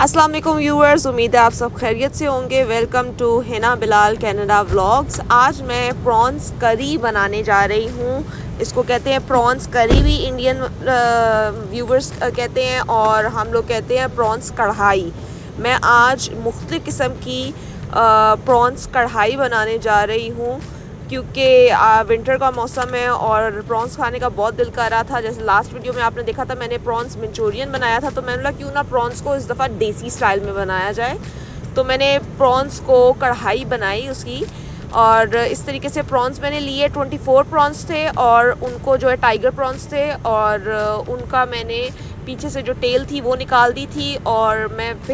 अस्सलाम वालेकुम व्यूअर्स, उम्मीद है आप सब खैरियत से होंगे। Welcome to Hina Bilal Canada vlogs. आज मैं प्रॉन्स करी बनाने जा रही हूँ। इसको कहते हैं प्रॉन्स करी, भी इंडियन व्यूअर्स कहते हैं, और हम लोग कहते हैं प्रॉन्स कढ़ाई। मैं आज मुख्तलिफ़ किस्म की प्रॉन्स कढ़ाई बनाने जा रही हूँ क्योंकि विंटर का मौसम है और प्रॉन्स खाने का बहुत दिल कर रहा था। जैसे लास्ट वीडियो में आपने देखा था, मैंने प्रॉन्स मंचूरियन बनाया था, तो मैंने बोला क्यों ना प्रॉन्स को इस दफ़ा देसी स्टाइल में बनाया जाए। तो मैंने प्रॉन्स को कढ़ाई बनाई उसकी, और इस तरीके से प्रॉन्स मैंने लिए। 24 प्रॉन्स थे और उनको जो है टाइगर प्रॉन्स थे, और उनका मैंने पीछे से जो टेल थी वो निकाल दी थी। और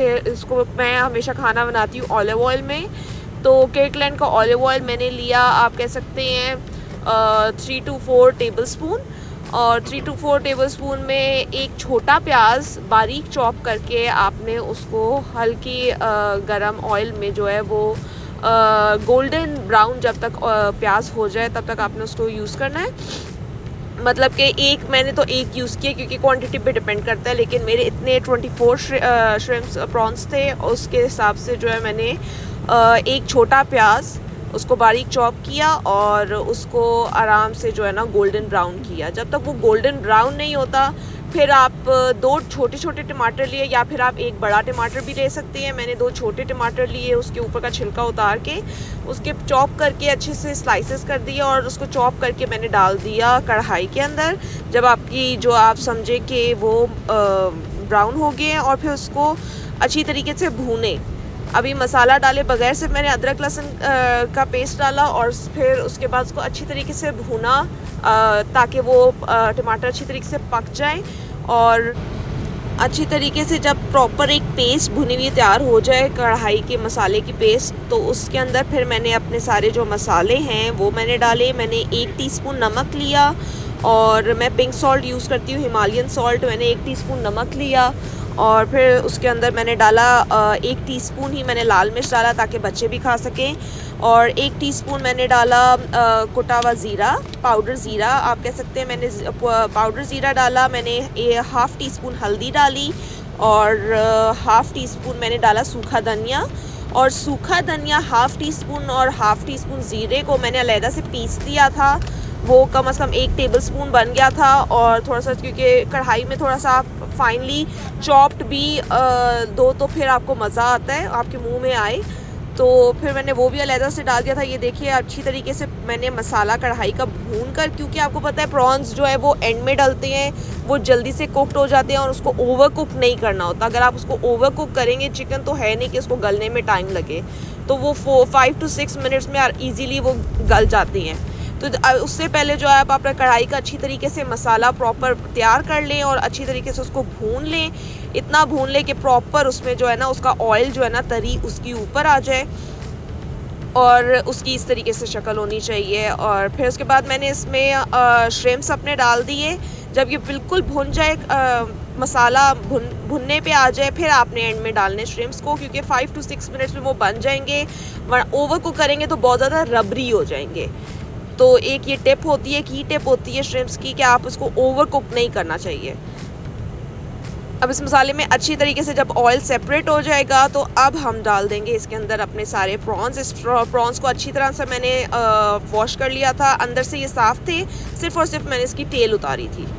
मैं हमेशा खाना बनाती हूँ ऑलिव ऑयल में, तो किर्कलैंड का ऑलिव ऑयल मैंने लिया, आप कह सकते हैं 3 to 4 टेबल स्पून। और 3 to 4 टेबल स्पून में एक छोटा प्याज बारीक चॉप करके आपने उसको हल्की गरम ऑयल में जो है वो गोल्डन ब्राउन जब तक प्याज हो जाए तब तक आपने उसको यूज़ करना है। मतलब कि मैंने तो एक यूज़ किया क्योंकि क्वांटिटी पे डिपेंड करता है, लेकिन मेरे इतने 24 श्रिम्प्स प्रॉन्स थे, उसके हिसाब से जो है मैंने एक छोटा प्याज उसको बारीक चॉप किया और उसको आराम से जो है ना गोल्डन ब्राउन किया। जब तक वो गोल्डन ब्राउन नहीं होता फिर आप 2 छोटे छोटे टमाटर लिए, या फिर आप एक बड़ा टमाटर भी ले सकते हैं। मैंने 2 छोटे टमाटर लिए, उसके ऊपर का छिलका उतार के उसके चॉप करके अच्छे से स्लाइसेस कर दिया, और उसको चॉप करके मैंने डाल दिया कढ़ाई के अंदर। जब आपकी जो आप समझे कि वो ब्राउन हो गए हैं, और फिर उसको अच्छी तरीके से भूने। अभी मसाला डाले बगैर सिर्फ मैंने अदरक लहसुन का पेस्ट डाला, और फिर उसके बाद उसको अच्छी तरीके से भूना ताकि वो टमाटर अच्छी तरीके से पक जाए। और अच्छी तरीके से जब प्रॉपर एक पेस्ट भुनी हुई तैयार हो जाए कढ़ाई के मसाले की पेस्ट, तो उसके अंदर फिर मैंने अपने सारे जो मसाले हैं वो मैंने डाले। मैंने 1 टीस्पून नमक लिया, और मैं पिंक सॉल्ट यूज़ करती हूँ, हिमालयन सॉल्ट। मैंने 1 टीस्पून नमक लिया, और फिर उसके अंदर मैंने डाला 1 टीस्पून ही मैंने लाल मिर्च डाला ताकि बच्चे भी खा सकें, और 1 टीस्पून मैंने डाला कुटा हुआ ज़ीरा, पाउडर ज़ीरा आप कह सकते हैं। मैंने पाउडर ज़ीरा डाला। मैंने 1/2 टीस्पून हल्दी डाली, और 1/2 टीस्पून मैंने डाला सूखा धनिया। और सूखा धनिया 1/2 टीस्पून और 1/2 टीस्पून ज़ीरे को मैंने अलहदा से पीस दिया था। वो कम से कम 1 टेबल स्पून बन गया था, और थोड़ा सा क्योंकि कढ़ाई में थोड़ा सा आप फाइनली चॉप्ड भी दो तो फिर आपको मज़ा आता है, आपके मुंह में आए। तो फिर मैंने वो भी अलहदा से डाल दिया था। ये देखिए अच्छी तरीके से मैंने मसाला कढ़ाई का भून कर, क्योंकि आपको पता है प्रॉन्स जो है वो एंड में डलते हैं, वो जल्दी से कुकड हो जाते हैं, और उसको ओवर कुक नहीं करना होता। अगर आप उसको ओवर कुक करेंगे, चिकन तो है नहीं कि उसको गलने में टाइम लगे, तो वो 5 to 6 मिनट्स में ईज़िली वो गल जाती हैं। तो उससे पहले जो है आप अपना कढ़ाई का अच्छी तरीके से मसाला प्रॉपर तैयार कर लें, और अच्छी तरीके से उसको भून लें। इतना भून लें कि प्रॉपर उसमें जो है ना उसका ऑयल जो है ना तरी उसकी ऊपर आ जाए, और उसकी इस तरीके से शक्ल होनी चाहिए। और फिर उसके बाद मैंने इसमें श्रिम्प्स अपने डाल दिए। जब ये बिल्कुल भुन जाए, मसाला भुनने पे आ जाए, फिर आपने एंड में डालने श्रिम्प्स को, क्योंकि 5 to 6 मिनट्स में वो बन जाएंगे। वरना ओवर कुक करेंगे तो बहुत ज़्यादा रबरी हो जाएंगे। तो एक ये टिप होती है, की टिप होती है श्रिम्प्स की, कि आप उसको ओवर कुक नहीं करना चाहिए। अब इस मसाले में अच्छी तरीके से जब ऑयल सेपरेट हो जाएगा, तो अब हम डाल देंगे इसके अंदर अपने सारे प्रॉन्स। इस प्रॉन्स को अच्छी तरह से मैंने वॉश कर लिया था, अंदर से ये साफ़ थे, सिर्फ़ और सिर्फ मैंने इसकी टेल उतारी थी।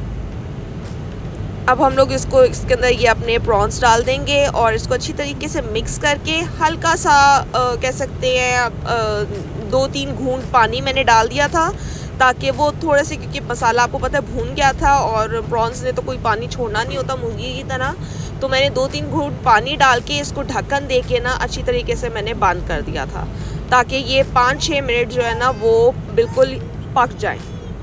अब हम लोग इसके अंदर ये अपने प्रॉन्स डाल देंगे, और इसको अच्छी तरीके से मिक्स करके हल्का सा कह सकते हैं 2-3 घूंट पानी मैंने डाल दिया था, ताकि वो थोड़े से, क्योंकि मसाला आपको पता है भून गया था, और प्रॉन्स ने तो कोई पानी छोड़ना नहीं होता मुर्गी की तरह। तो मैंने 2-3 घूंट पानी डाल के इसको ढक्कन दे के ना अच्छी तरीके से मैंने बंद कर दिया था, ताकि ये 5-6 मिनट जो है ना वो बिल्कुल पक जाए।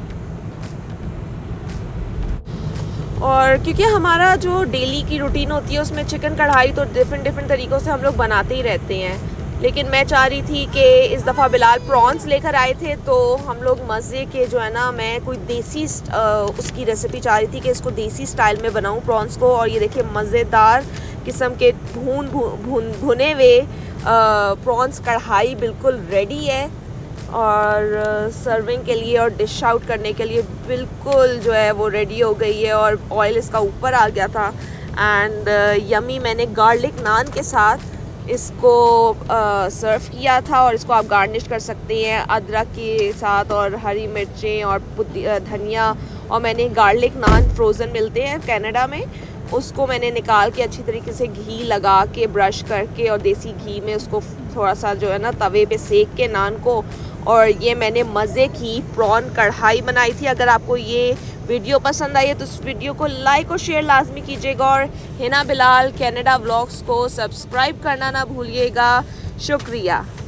और क्योंकि हमारा जो डेली की रूटीन होती है उसमें चिकन कढ़ाई तो डिफरेंट तरीक़ों से हम लोग बनाते ही रहते हैं, लेकिन मैं चाह रही थी कि इस दफ़ा बिलाल प्रॉन्स लेकर आए थे, तो हम लोग मज़े के जो है ना, मैं कोई देसी उसकी रेसिपी चाह रही थी कि इसको देसी स्टाइल में बनाऊं प्रॉन्स को। और ये देखिए मज़ेदार किस्म के भुने हुए प्रॉन्स कढ़ाई बिल्कुल रेडी है, और सर्विंग के लिए और डिश आउट करने के लिए बिल्कुल जो है वो रेडी हो गई है। और ऑयल इसका ऊपर आ गया था। एंड यमी मैंने गार्लिक नान के साथ इसको सर्व किया था। और इसको आप गार्निश कर सकते हैं अदरक के साथ और हरी मिर्चें और धनिया। और मैंने गार्लिक नान फ्रोज़न मिलते हैं कनाडा में, उसको मैंने निकाल के अच्छी तरीके से घी लगा के ब्रश करके और देसी घी में उसको थोड़ा सा जो है ना तवे पे सेक के नान को। और ये मैंने मज़े की प्रॉन कढ़ाई बनाई थी। अगर आपको ये वीडियो पसंद आई है तो इस वीडियो को लाइक और शेयर लाजमी कीजिएगा और हिना बिलाल कनाडा व्लॉग्स को सब्सक्राइब करना ना भूलिएगा। शुक्रिया।